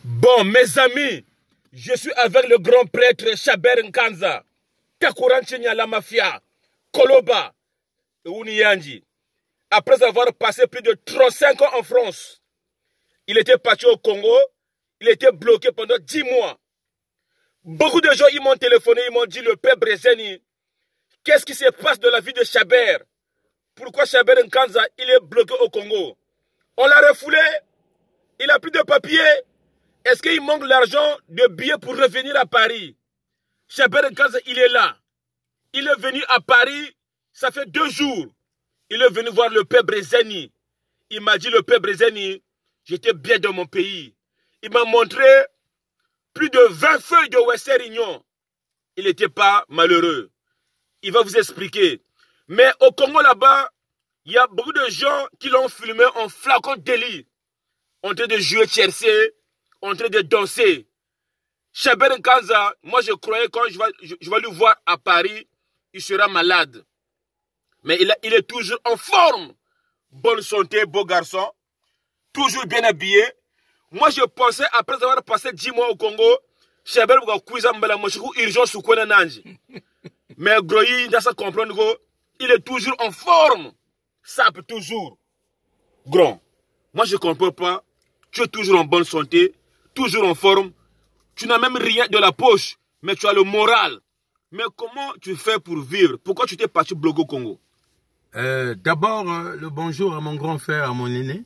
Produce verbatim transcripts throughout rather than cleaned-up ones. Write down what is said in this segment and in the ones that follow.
Bon, mes amis, je suis avec le grand prêtre Chaber Nkanza, Takuranchinya la mafia, Koloba, Uniyanji. Après avoir passé plus de trente-cinq ans en France, il était parti au Congo, il était bloqué pendant dix mois. Beaucoup de gens ils m'ont téléphoné, ils m'ont dit, le père Brezeni, qu'est-ce qui se passe de la vie de Chaber? Pourquoi Chaber Nkanza, il est bloqué au Congo? On l'a refoulé, il n'a plus de papier. Est-ce qu'il manque l'argent de billets pour revenir à Paris? Chaber Nkanza, il est là. Il est venu à Paris, ça fait deux jours. Il est venu voir le père Brezeni. Il m'a dit, le père Brezeni, j'étais bien dans mon pays. Il m'a montré plus de vingt feuilles de Western Union. Il n'était pas malheureux. Il va vous expliquer. Mais au Congo là-bas, il y a beaucoup de gens qui l'ont filmé en flacon de délit. En train de jouer tiercé, en train de danser. Chaber Nkanza, moi je croyais quand je vais, je, je vais le voir à Paris, il sera malade. Mais il, a, il est toujours en forme. Bonne santé, beau garçon. Toujours bien habillé. Moi je pensais, après avoir passé dix mois au Congo, Chaber Nkanza, urgence ou quoi nanji. Mais Groyi, il doit comprendre qu'il est toujours en forme. Ça peut toujours. Grand. Moi je ne comprends pas. Tu es toujours en bonne santé, toujours en forme. Tu n'as même rien de la poche, mais tu as le moral. Mais comment tu fais pour vivre? Pourquoi tu t'es parti bloquer au Congo? euh, D'abord, euh, le bonjour à mon grand frère, à mon aîné.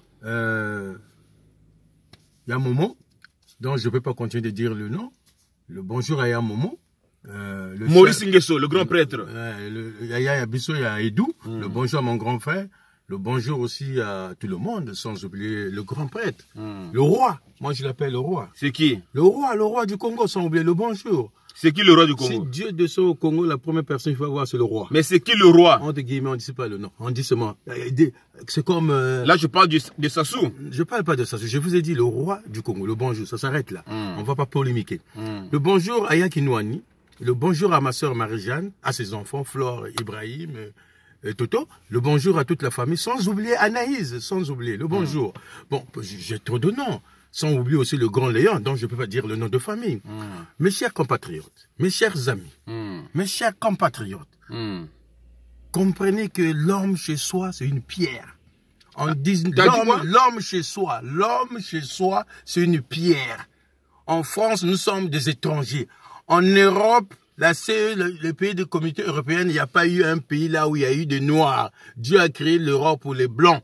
Euh, il y a Momo, donc je ne peux pas continuer de dire le nom. Le bonjour à Yamomo. Euh, le Maurice chef, Nguesso, le grand prêtre. Euh, le, Yaya Yabiso, il y a Edou. Mm. Le bonjour à mon grand frère. Le bonjour aussi à tout le monde, sans oublier le grand prêtre, mmh. le roi. Moi, je l'appelle le roi. C'est qui? Le roi, le roi du Congo, sans oublier le bonjour. C'est qui le roi du Congo? Si Dieu descend au Congo, la première personne qu'il faut voir, c'est le roi. Mais c'est qui le roi? Entre guillemets, on ne dit pas le nom. On dit seulement. C'est comme... Euh, là, je parle du, de Sassou. Je ne parle pas de Sassou. Je vous ai dit le roi du Congo, le bonjour. Ça s'arrête là. Mmh. On ne va pas polémiquer. Mmh. Le bonjour à Yakinouani. Le bonjour à ma soeur Marie-Jeanne, à ses enfants, Flore, Ibrahim... Et Toto, le bonjour à toute la famille, sans oublier Anaïs, sans oublier le bonjour. Mmh. Bon, j'ai trop de noms, sans oublier aussi le grand Léon, dont je ne peux pas dire le nom de famille. Mmh. Mes chers compatriotes, mes chers amis, mmh. mes chers compatriotes, mmh. comprenez que l'homme chez soi, c'est une pierre. On ah, dit l'homme chez soi, l'homme chez soi, c'est une pierre. En France, nous sommes des étrangers. En Europe, là, c'est le, le pays de la communauté européenne, il n'y a pas eu un pays là où il y a eu des Noirs. Dieu a créé l'Europe pour les Blancs.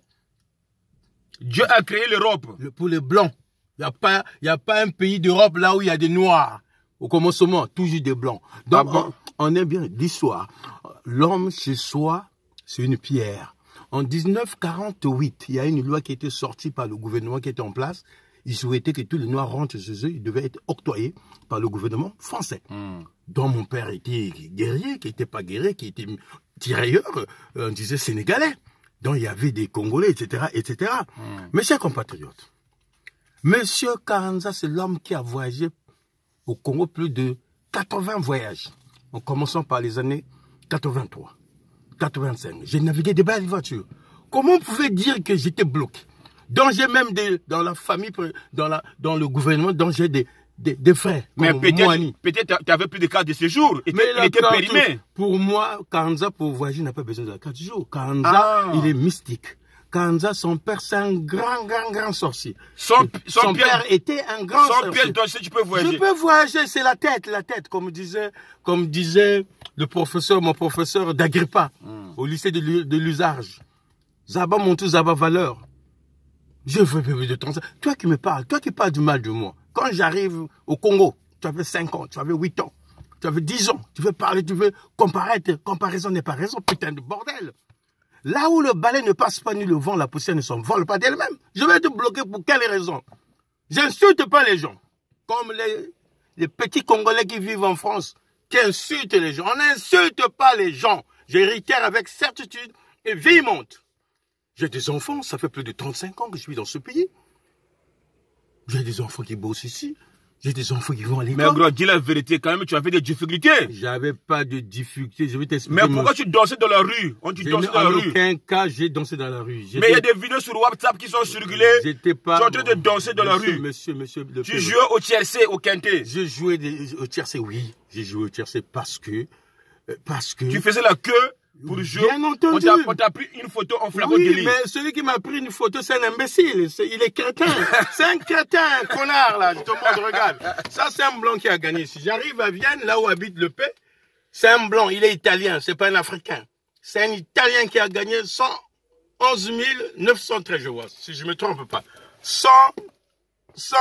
Dieu a créé l'Europe pour les Blancs. Il n'y a pas, il n'y a pas un pays d'Europe là où il y a des Noirs. Au commencement, toujours des Blancs. Donc, ah bon? on, on aime bien l'histoire. L'homme chez soi, c'est une pierre. En mille neuf cent quarante-huit, il y a une loi qui a été sortie par le gouvernement qui était en place. Il souhaitait que tous les Noirs rentrent chez eux. Ils devaient être octroyés par le gouvernement français. Mm. dont mon père était guerrier, qui n'était pas guerrier, qui était tirailleur, euh, on disait sénégalais. Donc il y avait des Congolais, et cetera, et cetera. Mm. Mes chers compatriotes, Monsieur Karanza, c'est l'homme qui a voyagé au Congo plus de quatre-vingts voyages, en commençant par les années quatre-vingt-trois, quatre-vingt-cinq. J'ai navigué des belles voitures. Comment vous pouvez dire que j'étais bloqué? Donc j'ai même des, dans la famille, dans, la, dans le gouvernement, donc j'ai des, des, des frères. Mais peut-être peut tu n'avais plus de carte de séjour. Et il était périmé. Pour moi, Karanza, pour voyager, n'a pas besoin de la carte de séjour. Karanza, ah. il est mystique. Karanza, son père, c'est un grand, grand, grand sorcier. Son, son, son père, père était un grand son sorcier. Son père, tu peux voyager. Je peux voyager, c'est la tête, la tête, comme disait, comme disait le professeur, mon professeur d'Agrippa, mm. au lycée de l'Usage. Zaba Montou, Zaba Valeur. Je veux plus de temps. Toi qui me parles, toi qui parles du mal de moi. Quand j'arrive au Congo, tu avais cinq ans, tu avais huit ans, tu avais dix ans, tu veux parler, tu veux comparer, comparaison n'est pas raison, putain de bordel. Là où le balai ne passe pas ni le vent, la poussière ne s'envole pas d'elle-même. Je vais te bloquer pour quelle raison? J'insulte pas les gens. Comme les, les petits Congolais qui vivent en France, qui insultent les gens. On n'insulte pas les gens. Je réitère avec certitude et véhémente. J'ai des enfants, ça fait plus de trente-cinq ans que je suis dans ce pays. J'ai des enfants qui bossent ici. J'ai des enfants qui vont à l'école. Mais gros, dis la vérité, quand même, tu avais des difficultés. J'avais pas de difficultés, je vais t'expliquer. Mais pourquoi tu dansais dans la rue? On tu dansais dans la rue. En aucun cas, j'ai dansé dans la rue. Mais il y a des vidéos sur WhatsApp qui sont circulées. J'étais pas. Tu es en train de danser dans monsieur, la rue. Monsieur, monsieur, monsieur. Tu jouais au tiercé, au quintet. Je jouais des, au tiercé, oui. J'ai joué au tiercé parce que, parce que. Tu faisais la queue pour jouer. Bien entendu. On t'a pris une photo en flagrant oui, délit. mais celui qui m'a pris une photo, c'est un imbécile. Est, il est crétin. C'est un crétin, un connard, là. Tout le monde regarde. Ça, c'est un blanc qui a gagné. Si j'arrive à Vienne, là où habite le P, c'est un blanc. Il est italien. C'est pas un Africain. C'est un Italien qui a gagné cent onze mille neuf cent treize, je vois. Si je me trompe pas. cent, cent,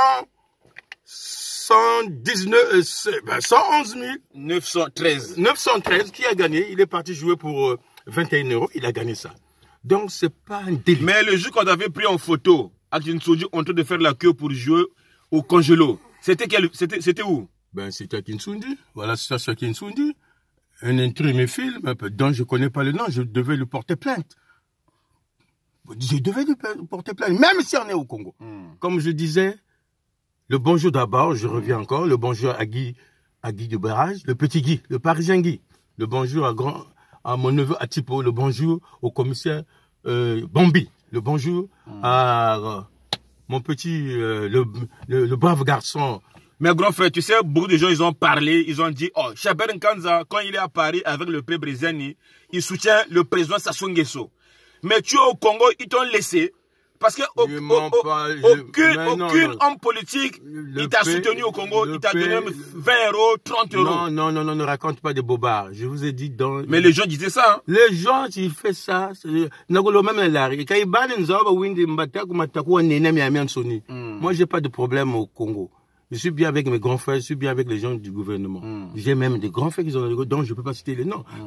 cent dix-neuf, euh, ben cent onze mille neuf cent treize. neuf cent treize qui a gagné. Il est parti jouer pour euh, vingt et un euros. Il a gagné ça. Donc, c'est pas un délit. Mais le jour qu'on avait pris en photo, à Kinsoji, en train de faire la queue pour jouer au congélo, c'était quel, c'était, c'était où? Ben, c'était à Kinsundi. Voilà, c'est ça, à Kinsundi. Un intrus me filme, dont je connais pas le nom, je devais lui porter plainte. Je devais lui porter plainte, même si on est au Congo. Mm. Comme je disais, le bonjour d'abord, je reviens mm. encore, le bonjour à Guy, à Guy de Barrage, le petit Guy, le Parisien Guy, le bonjour à grand, à mon neveu Atipo, le bonjour au commissaire euh, Bambi, le bonjour mm. à euh, mon petit, euh, le, le, le brave garçon. Mais grand frère, tu sais, beaucoup de gens, ils ont parlé, ils ont dit, oh, Chaber Nkanza, quand il est à Paris avec le peuple brésilien, il soutient le président Sassou Nguesso. Mais tu es au Congo, ils t'ont laissé. Parce que au, au, au, pas, je... aucune, non, aucune non, homme politique, il t'a soutenu au Congo, il t'a donné vingt euros, trente euros. Non, non, non, non, ne raconte pas de bobards. Je vous ai dit dans... Mais les gens disaient ça. Hein? Les gens, ils font ça. Moi, j'ai pas de problème au Congo. Je suis bien avec mes grands frères, je suis bien avec les gens du gouvernement. Mm. J'ai même des grands frères qui ont dont je ne peux pas citer les noms. Mm.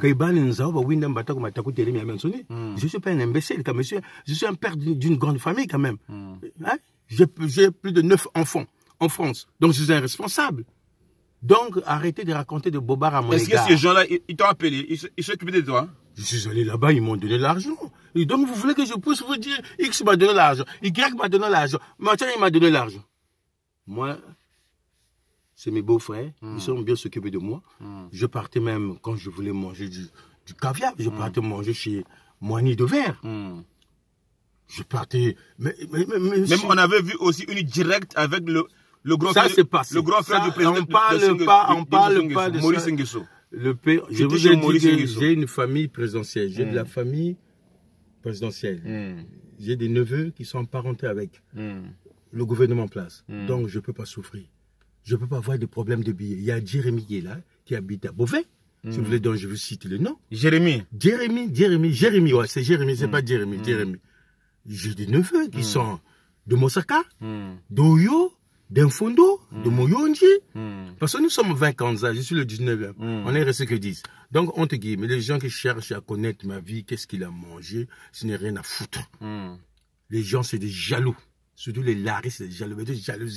Mm. Je ne suis pas un imbécile, quand même. Je suis un père d'une grande famille quand même. Mm. Hein? J'ai plus de neuf enfants en France. Donc je suis un responsable. Donc arrêtez de raconter de bobards à mon égard. Est-ce que ces gens-là, ils t'ont appelé, ils s'occupent de toi? Je suis allé là-bas, ils m'ont donné l'argent. Et donc vous voulez que je puisse vous dire, X m'a donné l'argent, Y m'a donné l'argent, Martin il m'a donné l'argent. Moi... C'est mes beaux-frères, mm. ils sont bien s'occuper de moi. Mm. Je partais même, quand je voulais manger du, du caviar, je mm. partais manger chez Moigny de Verre. Mm. Je partais... Mais, mais, mais, mais, même on avait vu aussi une directe avec le, le grand ça, frère, passé. Le grand frère ça, du président. On parle de, de, pas, de, on parle pas de Maurice Nguesso. Le père, je vous ai dit que j'ai une famille présidentielle. J'ai mm. de la famille présidentielle. Mm. J'ai des neveux qui sont parentés avec mm. le gouvernement en place. Mm. Donc, je ne peux pas souffrir. Je ne peux pas avoir de problème de billets. Il y a Jérémy qui est là, qui habite à Beauvais. Mm. Si vous voulez, donc je vous cite le nom. Jérémy. Jérémy, Jérémy, Jérémy, ouais, c'est Jérémy, c'est mm. pas Jérémy, mm. Jérémy. J'ai des neveux qui mm. sont de Mosaka, mm. d'Oyo, d'Infondo, mm. de Moyonji. Mm. Parce que nous sommes vingt ans, je suis le dix-neuvième. Mm. On est resté que dix. Donc, on te dit, mais les gens qui cherchent à connaître ma vie, qu'est-ce qu'il a mangé, ce n'est rien à foutre. Mm. Les gens, c'est des jaloux. Surtout les laris, c'est des jaloux. Des jalousies,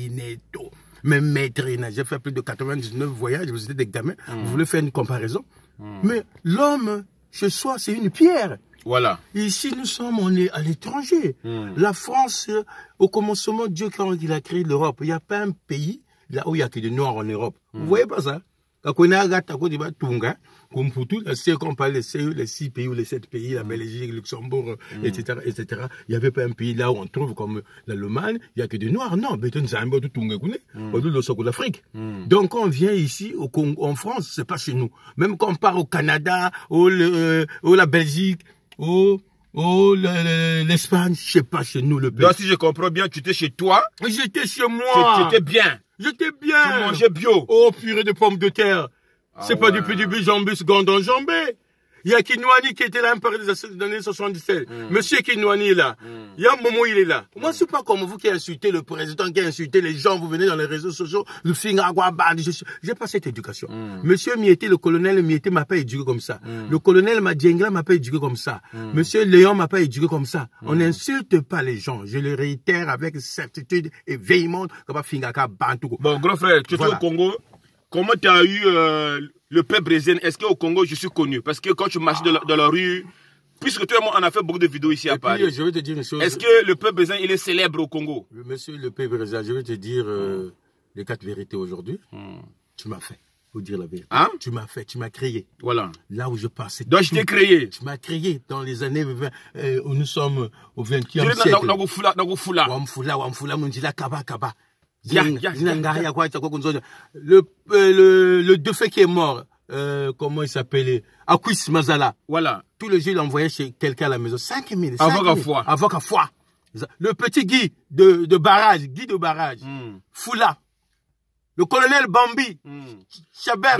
même maître, j'ai fait plus de quatre-vingt-dix-neuf voyages, vous êtes des gamins, mmh. vous voulez faire une comparaison. Mmh. Mais l'homme, chez soi, c'est une pierre. Voilà. Ici, nous sommes, on est à l'étranger. Mmh. La France, au commencement, Dieu, quand il a créé l'Europe, il n'y a pas un pays là où il y a que des Noirs en Europe. Mmh. Vous voyez pas ça? Quand on a comme pour tout, on parle des C E, les six pays ou les sept pays, la Belgique, Luxembourg, mm. et cetera, et cetera. Il n'y avait pas un pays là où on trouve comme l'Allemagne, il n'y a que des Noirs. Non, mais c'est un peu tout l'Afrique. Mm. Donc, quand on vient ici, au Congo, en France, c'est pas chez nous. Même quand on part au Canada, au, euh, au la Belgique, au, au l'Espagne, c'est pas chez nous le pays. Donc, si je comprends bien, tu étais chez toi. J'étais chez moi. Tu étais bien. J'étais bien. Tu mangeais bio. Oh, purée de pommes de terre. Ah c'est ouais. pas du petit jambé, c'est gandon jambé. Il y a Kinouani qui était là un peu dans les années soixante-dix-sept. Mm. Monsieur Kinouani est là. Mm. Il y a Momo, il est là. Mm. Moi, c'est pas comme vous qui insultez le président, qui a insulté les gens. Vous venez dans les réseaux sociaux, le Fingagwabad. J'ai pas cette éducation. Mm. Monsieur Miété, le colonel Miété m'a pas éduqué comme ça. Mm. Le colonel Madiengla m'a pas éduqué comme ça. Mm. Monsieur Léon m'a pas éduqué comme ça. Mm. On n'insulte pas les gens. Je le réitère avec certitude et véhémente. Bon, grand frère, tu es voilà. au Congo. Comment tu as eu euh, le peuple brésilien? Est-ce qu'au Congo, je suis connu? Parce que quand tu marches ah. dans, la, dans la rue, puisque toi et moi, on a fait beaucoup de vidéos ici et à Paris. Je vais te dire une chose. Est-ce que le peuple brésilien, il est célèbre au Congo? Monsieur le peuple brésilien, je vais te dire, euh, les quatre vérités aujourd'hui. Mm. Tu m'as fait, faut dire la vérité. Hein? Tu m'as fait, tu m'as créé. Voilà. Là où je passais. Donc je t'ai créé. Tu m'as créé dans les années vingt, euh, où nous sommes au vingtième siècle. Le, euh, le, le défunt qui est mort, euh, comment il s'appelait? Akwis Mazala. Voilà. Tous les jours, il envoyait chez quelqu'un à la maison. cinq mille. Avocat foi. Avocat foi. Le petit Guy de, de barrage. Guy de barrage. Mm. Foula. Le colonel Bambi. Mm. Chaber.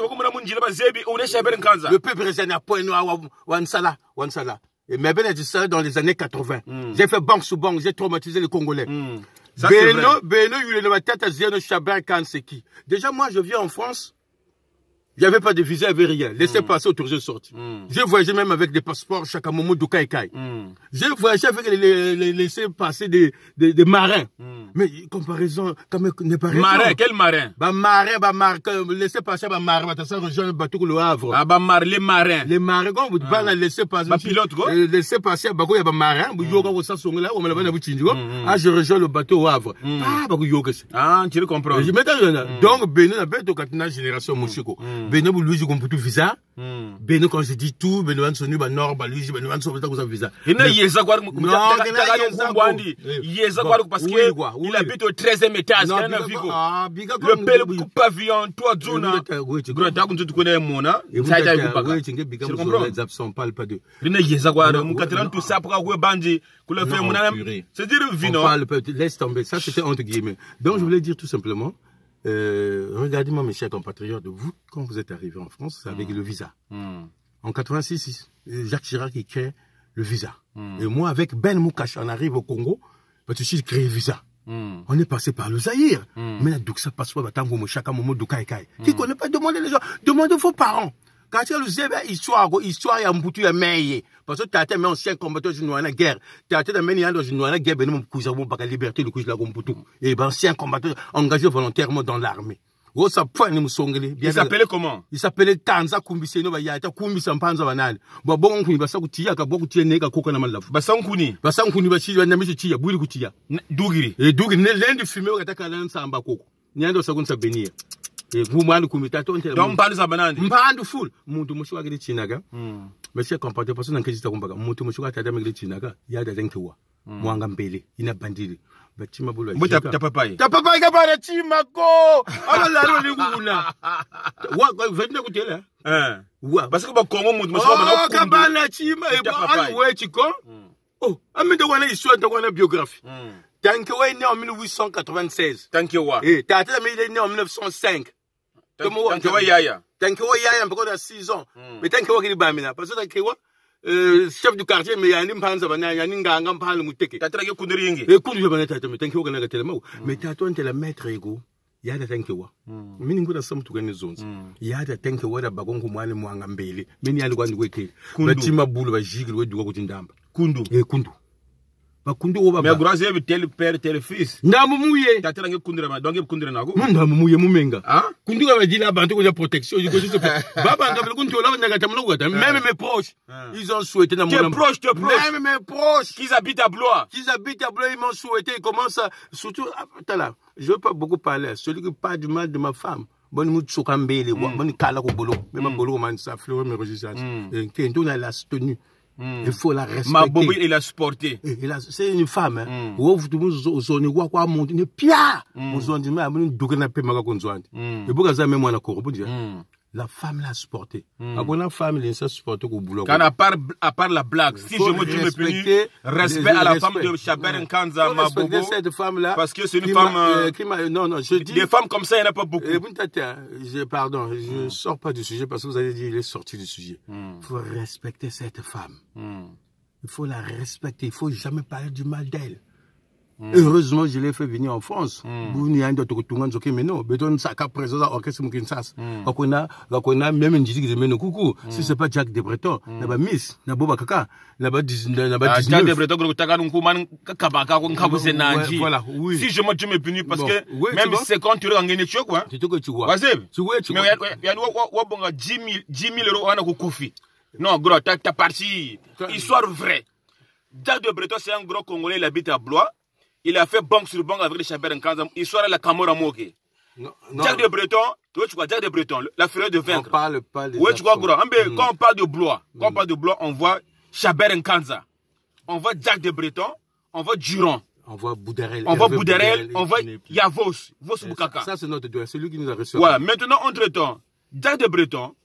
Le peuple résident point noir. Wansala. Wansala. Et mais ben dit ça dans les années quatre-vingt. Mm. J'ai fait banque sous banque. J'ai traumatisé les Congolais. Mm. Ça, Beno, Beno, il est dans ma tête à Zéno Chaber Kanseki. Déjà, moi, je viens en France. Il n'y avait pas de visa, il n'y avait rien. Laissez mm. passer, autorisé de sortir. Mm. J'ai voyagé même avec des passeports chaque moment de Kaikai. Mm. J'ai voyagé avec les, les, les laissés passer des, des, des marins. Mm. Mais comparaison, quand même, n'est pas raison. Marin, quel marin? Bah, marin, bah, marin, laissez passer, bah, marin, bah, ça rejoint le bateau le Havre. Ah, bah, mar, les marins. Les marins, quand vous parlez, ah. laissez passer. Bah, pilote, quoi. Laissez passer, bah, il y a bah, marin, vous yoga, vous ça, là, on me l'a dit, ah, je rejoins le bateau au Havre. Ah, bah, yoga, c'est. Ah, tu le comprends. Je m'étonne, donc, Bénin, la bête, au quatrième génération, mon chico. Bénin, vous lui, pour tout visa. Mm. Beno quand je dis tout, Beno an sonu ba nord ba lui, Beno an sonu ba visa. Il n'a yeza quoi yeza quoi parce que il habite au treizième étage dans la Vigo. Le père coupe pavillon, toi zona. Grand da kun tu connais mona. Ça a été pas. Tu comprends? Les absents parlent pas de. Il n'a yeza quoi mon quatre tout ça pour avoir bandi que le fait mona. C'est dire vino. Laisse tomber, ça c'était entre guillemets. Donc je voulais dire tout simplement Euh, regardez-moi mes chers compatriotes, vous, quand vous êtes arrivés en France, c'est avec mmh. le visa. Mmh. En quatre-vingt-six, Jacques Chirac il crée le visa. Mmh. Et moi, avec Ben Moukache, on arrive au Congo, parce que je crée le visa. Mmh. On est passé par le Zaïre. Mmh. Mais là, donc ça passe pas, tango chaka momo doukai kai. Qui connaît pas, demandez les gens, demandez vos parents. Quand tu as le zébe, histoire, histoire, il y a un bouton, il y a meillé. Parce que tu as été un ancien combattant de la guerre. Tu as été un ancien combattant de la guerre, ben non, cousin, bon, pas la liberté, le cousin, la gomboutou. Et ben, ancien combattant engagé volontairement dans l'armée. Oh, ça point, nous sommes il s'appelait comment? Il s'appelait Tanza Kumbiseno, bah, il y a été Kumbisa Panza Banal. Bon, bon, on va s'accoutir, qu'à beaucoup de tiens, qu'à coca, n'a mal la fou. Bassan Kuni. Bassan Kuni, bah, si, il y a un ami, c'est Tia, Bouli Koutia. Dougiri. Et Dougiri, l'un du fumeur, attaque à l'un sans bako. N'y a pas de seconde, ça bénir. Vous m'avez commis à ton téléphone. Donc, parle ça banane. M'parle de foule. Mon tout monsieur a gagné Chinaga. Monsieur comporté parce que dans quel état combat. Mon tout monsieur a tardé à gagner Chinaga. Il y a des gens qui voient. Moi, on pélé. Il n'a pas dit. Mais tu m'as voulu. Mais ta papa. Ta papa, il a pas de Chimako. Ah là là, le gouna. Ouah, venez écouter là. Hein. Ouah. Parce que bah comment mon monsieur va. Oh, kabana Chima. Et bah, ouais, tu comprends. Oh, amène de wana histoire, de wana biographie. Tankewa est né en mille huit cent quatre-vingt-seize. Tankewa. Et Tata il est né en mille neuf cent cinq. Tankewa Yaya. Tankewa Yaya, encore à six ans. Mais Tankewa qui est bamina. Parce que Tankewa, chef du quartier, mais il y a un impanza, il y a un inganga, mpale muteke. Tata qui kundiri. Et kundu bana tata, mais Tankewa kana gatela mau. Mais Tata on te la maître ego. Il y a des Tankewa. Mini nguda sam tu gane zones. Il y a des Tankewa da bagongo mwane mwanga mbele. Mini ya lugwa ndweke. Batima bulu ba jigri we duwa kutindamba. Kundu. Eh kundu. Mais grand zébe tel père tel fils. Ndamu mouye. Tata la kundira ma donc kundira nako. Ndamu mouye mumenga. Ah? Kundira ma dina bantu ko protection. Baba ngabele kuntu la nga tamna ko ta. Même mes proches, ils ont souhaité na mon. Tes proches, tes proches. Même mes proches qui habitent à Blois. Qui habitent à Blois, ils m'ont souhaité, ils commencent à surtout là. Je veux pas beaucoup parler. Celui qui parle du mal de ma femme. Bonne mout sokambele, bonne kala ko bolo. Même bolo man ça fleur me registre. Qui est la tenue. Mm. Il faut la respecter. Ma Bobi, il a supporté. C'est une femme. Hein. Ou vous vous zone quoi quoi monter ne pia. Vous zone dit mais amène douga na pe maga konzwandi. Et beaucoup ça même moi na korobo dire. La femme l'a supporté. A bonne femme il s'est supporté au boulot. Quand à part à part la blague, si je me dis me puni, respect à la femme de Chaber Nkanza ma Bobo. Cette femme là parce que c'est une femme qui m'a non non, je dis des femmes comme ça il n'y en a pas beaucoup. Je pardon, je sors pas du sujet parce que vous avez dit il est sorti du sujet. Il faut respecter cette femme. Il faut la respecter, il faut jamais parler du mal d'elle. Mm. Heureusement, je l'ai fait venir en France. Vous n'y avez pas de mais non, béton ça cap présent à orchestre Moukinsas. On a, on a même une disque de Meno Coucou. Si c'est pas Jack de Breton, n'a pas Miss, n'a pas Kaka, n'a pas dix-neuf, n'a pas dix-neuf. Jack de Breton, que t'as un man Kabaka, qu'on kabuse nanji. Voilà, oui. Si je me dis me puni parce que même c'est quand tu rentres en choc, quoi. C'est tout que tu vois. Vas-y. Tu vois, tu vois. Mais il y a un dix mille euros à un Koufi. Non, gros, t'as parti. Histoire vraie. Jack de Breton, c'est un gros Congolais, il habite à Blois. Il a fait banque sur banque avec les Chaber Nkanza. Histoire à la Camora Moke. Jack de Breton, tu vois, Jack de Breton, la fureur de vaincre. On parle pas des Oui, tu vois, gros. Mm. Quand on parle de Blois, quand on parle de Blois, on voit Chabert Nkanza. On voit Jack de Breton, on voit Durand. On voit Bouderel. On voit Bouderel, on voit Yavos, Vos Boukaka. Ça, c'est notre doigt, c'est lui qui nous a reçu. Voilà, maintenant, entre-temps, Jack de Breton,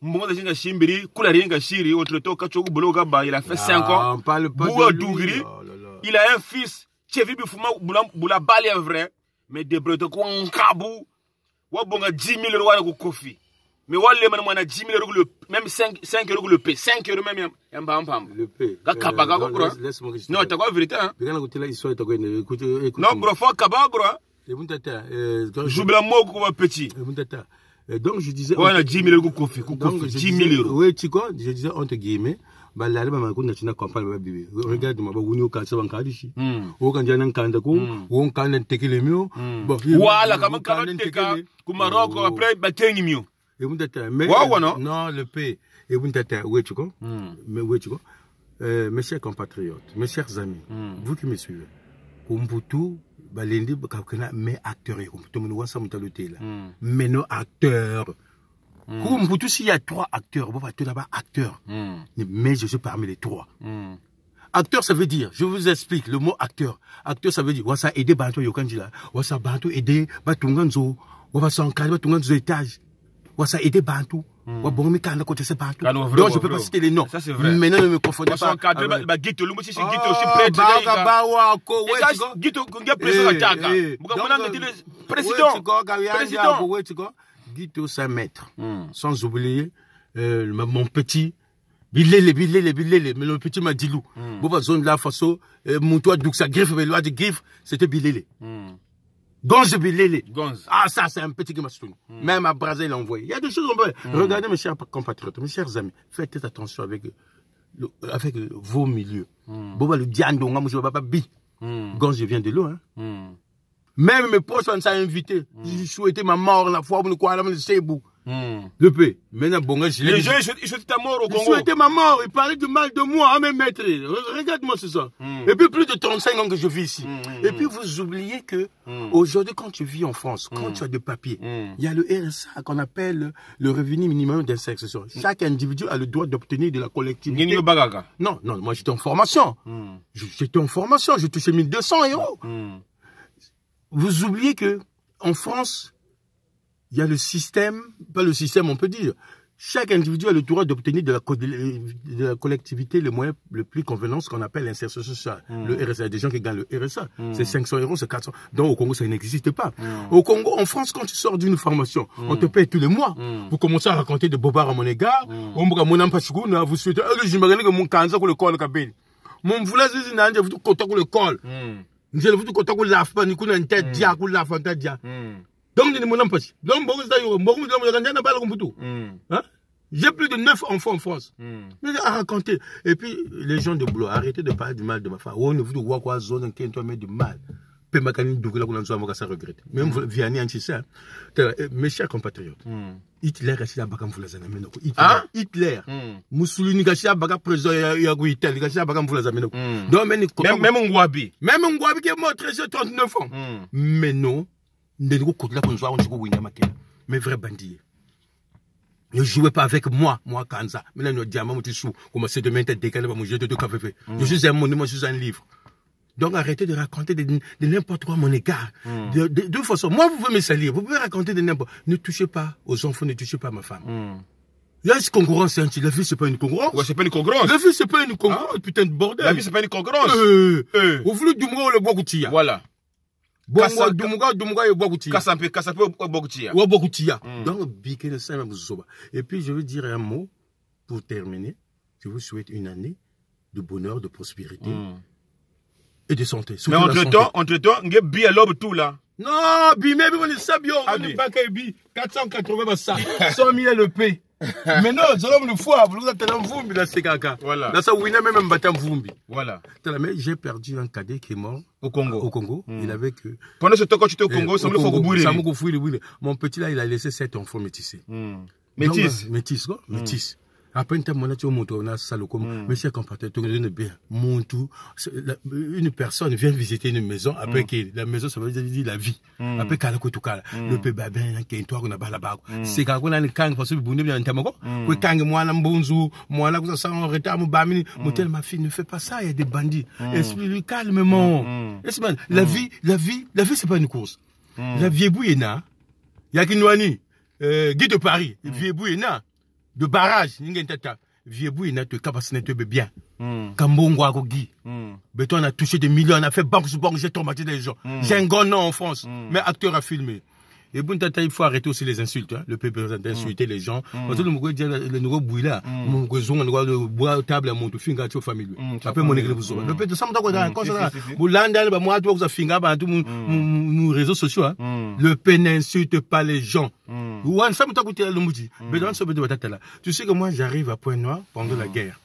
il a fait cinq ans. On parle pas Boua de lui. Dougri, Oh là là. il a un fils, Chevi Bifouma, Boula Bali est vrai, mais de Breton, quoi, on kabou, ou bon, dix mille euros à Kofi. Mais ou les man, on a dix mille euros, même cinq euros le P, cinq euros même, un bam bam. Le P. Kabaga, Euh, bro. Laisse-moi que je te Non, t'as quoi, vérité, hein? Regarde la l'histoire, t'as quoi, écoute, écoute. Non, bro, faut Kabaga, bro. Et vous, tata, euh, quand je- J'oublie un mot, quoi, petit. Et vous, tata. Euh, Donc, je disais. Ouais, on a dix mille euros Kofi, Donc, Kofi, je dix disais- mille euros. Oui, tu vois, je disais entre guillemets, bah là, bah, ma compte national campagne, bah, bébé. Regarde-moi, bah, on est au cas, ça va encore ici. Au quand il y a un candidat, on quand on teke le mieux. Voilà, comme quand on teka, comme Maroc, après, bah, tengi mieux. Et vous, tata, mais. Ouais, ouais, non? Non, le P. Et vous, tata, oui, tu vois. Mais, oui, tu vois. Euh, mes chers compatriotes, mes chers amis, vous qui me suivez, Kumbutu, Balendi, Kakana, mes acteurs, Kumbutu, nous sommes dans l'hôtel. Mais nos acteurs. Kumbutu, s'il y a trois acteurs, bon, tu d'abord acteur. Mais je suis parmi les trois. Acteur, ça veut dire, je vous explique le mot acteur. Acteur, ça veut dire, ça aider Banto Yokanjila, ça Banto aider Batunganzo, ça encadrer Batunganzo étage, ça aider Banto. Donc je ne peux pas citer les noms. Ça c'est vrai. Maintenant ne me confondez pas. Bah Guito, le monsieur c'est Guito aussi prêtre. Guito, Guito président Tchaka. Président. Président. Guito c'est maître. Sans oublier mon petit Bilele, Bilele, Bilele, mais le petit Madilou. Boba zone là façon mon toit donc ça griffe mais loi de griffe, c'était Bilele. Gonze Bilele. Gonze. Ah, ça, c'est un petit qui m'a soutenu. Mm. Même à Brazil, il a envoyé. Il y a des choses qu'on peut. Mm. Regardez, mes chers compatriotes, mes chers amis, faites attention avec, le, avec vos milieux. Boba le diando, moi, je ne vais pas bi. Gonze vient de loin. Hein. Même mes proches, on s'est invités. Ils souhaitaient ma mort la fois où nous croyons c'est beau. Le P. Maintenant, bon, les gens, ils souhaitaient ta mort au Congo. Ils souhaitaient ma mort. Ils parlaient du mal de moi, hein, mes maîtres. Regarde-moi ce soir. Mm. Et puis, plus de trente-cinq ans que je vis ici. Mm. Et puis, vous oubliez que, mm. aujourd'hui, quand tu vis en France, quand mm. tu as des papiers, il mm. y a le R S A qu'on appelle le revenu minimum d'insertion. Chaque individu a le droit d'obtenir de la collectivité. Non, non, moi, j'étais en formation. Mm. J'étais en formation. Je touchais mille deux cents euros. Mm. Vous oubliez que, en France, il y a le système, pas le système, on peut dire. Chaque individu a le droit d'obtenir de, de la collectivité le moyen le plus convenant, ce qu'on appelle l'insertion sociale. Mm. Le R S A, il y a des gens qui gagnent le R S A. Mm. C'est cinq cents euros, c'est quatre cents. Donc au Congo, ça n'existe pas. Mm. Au Congo, en France, quand tu sors d'une formation, mm. on te paye tous les mois. Mm. Vous commencez à raconter de bobards à mon égard. Vous souhaitez, je me que mon cancer pour le col, mon voulage, je vous contact le col. Je vous contact la fin, ni kuna tête dia, la fin dia. Donc, j'ai plus de neuf enfants en France. Mm. Mais à raconter. Et puis, les gens de Blois, arrêtez de parler du mal de ma femme. On ne veut voir quoi, zone, qui est du mal. Même Vianney Anchissa, mes chers compatriotes, Hitler a dit à Hitler, Mussolini a dit à président Yaguitel, il a dit à même Ngwabi, même Ngwabi qui est mort treize trente-neuf ans. Mais non. Mais vrai bandit. Ne jouez pas avec moi, moi, Kanza. Mais là, diamant, je suis comme c'est de mettre des canaux, je de café. Je suis un monument, je suis un livre. Donc arrêtez de raconter de, de n'importe quoi à mon égard. Mm. De, de, de toute façon, moi, vous pouvez me salir, vous pouvez raconter de n'importe. Ne touchez pas aux enfants, ne touchez pas à ma femme. Mm. Là, c'est concurrence, c'est un La vie, c'est pas une concurrence. Ouais, c'est pas une concurrence. La vie, c'est pas une concurrence, ah. Putain de bordel. La vie, c'est pas une concurrence. Euh, euh. Vous voulez du mot le bokutia. Voilà. Bongo, Dumuga, Dumuga et Bokutia. Kasampe, Kasampe, Bokutia. Ou Bokutia. Donc, biquez le sein, et puis, je veux dire un mot pour terminer. Je vous souhaite une année de bonheur, de prospérité mm. et de santé. Mais entre-temps, entre-temps, il y a bien l'homme tout là. Non, bi, mais on est sabio, on est pas qu'à bi. quatre cent quatre-vingts, ça. cent mille le P. Mais non, c'est l'homme de foi. Vous êtes un vumbi, là, c'est caca. Voilà. Là, ça, oui, même un bâtard vumbi. Voilà. Mais j'ai perdu un cadet qui est mort. Au Congo. Au Congo. Mm. Il avait que. Pendant ce temps, quand tu étais au Congo, ça me le faut bouler. Ça me Mon petit, là, il a laissé sept enfants métissés. Mm. Métis. Métis, quoi. Métis. Après, tu on a ça, comme, mes chers compatriotes, bien, une personne vient visiter une maison, après que la maison, ça veut dire la vie. Après, quand le peu babin, qui est toi, on a pas là-bas. C'est quand on a une canne, parce que vous n'avez pas un tamako, que quand moi, l'ambonzou, moi, là, vous avez un retard, mon bamini, mon tel, ma fille, ne fait pas ça, il y a des bandits. Explique-lui calmement. La vie, la vie, la vie, c'est pas une course. La vie est bouillena. Il y a qui nous Guy de Paris, vieux bouillena. De barrage, n'y a vieux bouille n'a te capacité de bien. Kambongo a Guy. Béton a touché des millions, on a fait banque sur banque, j'ai traumatisé les gens. J'ai un grand nom en France, mais acteur a filmé. Et bon, il faut arrêter aussi les insultes, hein. Le peuple d'insulter les gens. Parce que le nouveau bouille là, mon gazon, le bois table à mon tout finger à famille. Après mon église, le peuple de Samta, quand ça, vous landez, moi, toi, vous avez finger à tous nos réseaux sociaux, le peuple n'insulte pas les gens. Tu sais que moi, j'arrive à Pointe-Noire pendant la guerre.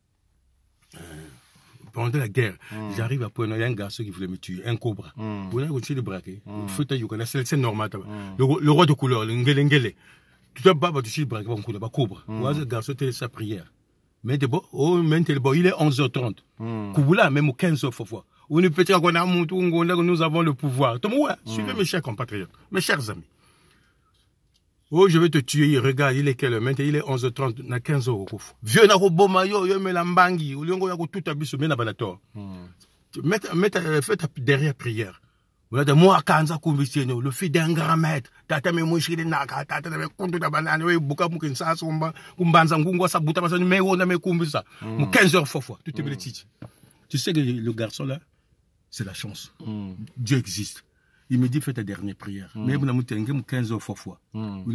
Pendant la guerre, mm. j'arrive à Pointe-Noire, il y a un garçon qui voulait me tuer, un cobra. Vous avez continué de braquer. C'est normal. Le roi de couleur, le ngele. Tu t'as pas touché le braquer, le cobra. Le garçon, c'était sa prière. Mais bon, il est onze heures trente. Kouboula, même au quinze heures fois. Nous avons le pouvoir. Suivez mes chers compatriotes, mes chers amis. Oh, je vais te tuer, regarde, il est quelle heure? Maintenant, il est onze heures trente, il y a quinze heures. Vieux n'a pas boma, yo, yo, me lambangi, ou l'on a tout abusé, mais n'a pas d'accord. Faites derrière prière. Vous de moi, Kanza Kumbistino, le fils d'un grand maître, tata me mouchi de naka, tata me compte de banane, oui, bouka moukin sa somba, kumbanza, ngungwa sa bouta, parce que me on a me kumbisa. Mou quinze heures fois fois, tout est petit. Tu sais que le garçon là, c'est la chance. Dieu existe. Il me dit, fais ta dernière prière. Mais vous avez quinze heures fois fois. Nous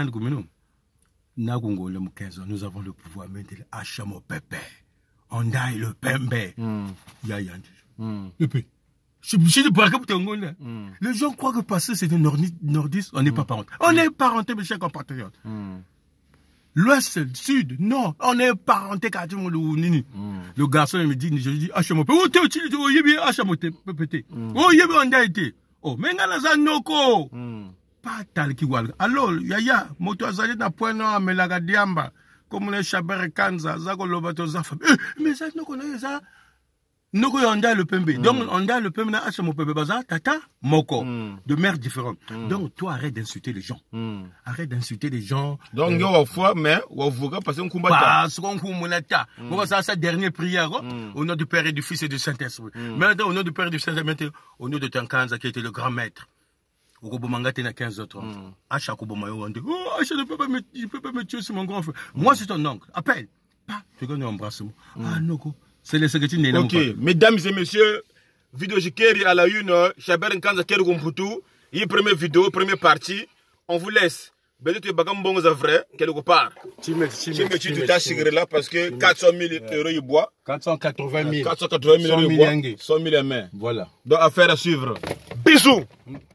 avons quinze heures. Nous avons le pouvoir maintenant. Achamo Pepe. On a le Pembe. Et puis, les gens croient que passer c'est un nordiste. On n'est pas parenté. On est parenté, mes chers compatriotes. L'ouest, le sud, non, on est parenté. Le garçon me dit, je lui dis, Achamo Pepe. Oh, t'es utile, oh, yébi, Achamo Pepe. Oh, yébi, on a été. Oh, mais ngala noko. Pas tal ki wal. Alors, yaya, moto azali na Pointe-Noire mais la gadiamba. Comme les Chaber Kanza, zako lobato zafa. Mais ça noko na ça. Noko yanda le pembe. Donc on a le pembe na achamo pembe baza tata moko de mères différentes. Donc toi arrête d'insulter les gens. Arrête d'insulter les gens. Donc yo wa foi mais wa voga parce qu'on combat. Parce qu'on combat. Moi ça sa dernière prière au nom du Père et du Fils et du Saint-Esprit. Maintenant au nom du Père et du Saint-Esprit, au nom de Tankanza qui était le grand maître. Au Kobomanga t'es à quinze heures trente. Acha Kobomayo on dit oh Acha ne peut pas me je peux pas me tuer c'est mon grand frère. Moi c'est ton oncle. Appelle. Pas tu connais embrasse-moi. Ah noko. C'est les secrétaires. Ok, mesdames et messieurs, vidéo Jikeri à la une, Chaber Nkanza Keri Gumputu, y première vidéo, première partie, on vous laisse. Peut-être que bagam bon c'est vrai quelque part. Tu me tu me tu t'as signé là parce que quatre cent mille euros il boit. quatre cent quatre-vingt mille. quatre cent quatre-vingt mille euros il boit. cent mille mains. Voilà. Donc affaire à suivre. Bisous.